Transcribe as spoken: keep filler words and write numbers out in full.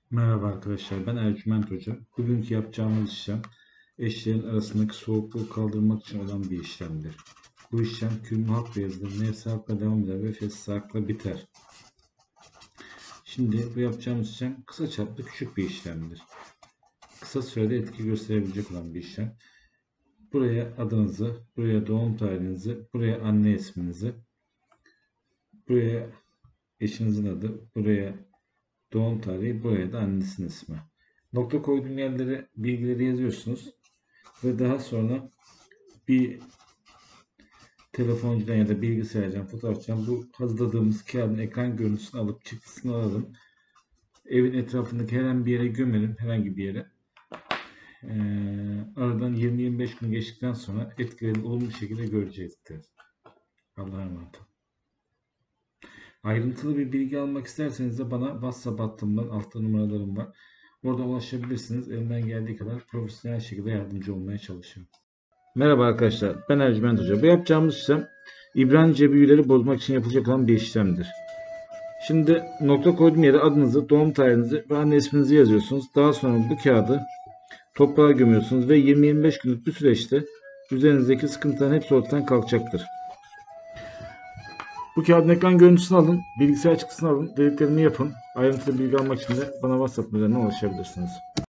Merhaba arkadaşlar, ben Ercüment Hoca. Bugünkü yapacağımız işlem eşlerin arasındaki soğukluğu kaldırmak için olan bir işlemdir. Bu işlem kümme hakla yazılır, nefsi hakla devam eder ve fesli hakla biter. Şimdi bu yapacağımız işlem kısa çaplı küçük bir işlemdir. Kısa sürede etki gösterebilecek olan bir işlem. Buraya adınızı, buraya doğum tarihinizi, buraya anne isminizi, buraya eşinizin adı, buraya doğum tarihi, buraya da annesinin ismi. Nokta koyduğum yerlere bilgileri yazıyorsunuz ve daha sonra bir telefoncudan ya da bilgisayardan, fotoğrafçıdan bu hazırladığımız kağıdın ekran görüntüsünü alıp çıktısını alalım. Evin etrafındaki herhangi bir yere gömelim, herhangi bir yere. Ee, aradan yirmi yirmi beş gün geçtikten sonra etkilerini olumlu şekilde göreceğizdir. Allah'a emanet olun. Ayrıntılı bir bilgi almak isterseniz de bana WhatsApp hattımdan, altta numaralarım var. Orada ulaşabilirsiniz. Elimden geldiği kadar profesyonel şekilde yardımcı olmaya çalışıyorum. Merhaba arkadaşlar, ben Ercüment Hoca. Bu yapacağımız işlem İbranice büyüleri bozmak için yapılacak olan bir işlemdir. Şimdi nokta koyduğum yere adınızı, doğum tarihinizi ve anne isminizi yazıyorsunuz. Daha sonra bu kağıdı toprağa gömüyorsunuz ve yirmi yirmi beş günlük bir süreçte üzerinizdeki sıkıntıların hepsi ortadan kalkacaktır. Bu kağıdın ekran görüntüsünü alın, bilgisayar çıktısını alın, dediklerimi yapın. Ayrıntılı bilgi almak için de bana WhatsApp üzerinden ulaşabilirsiniz.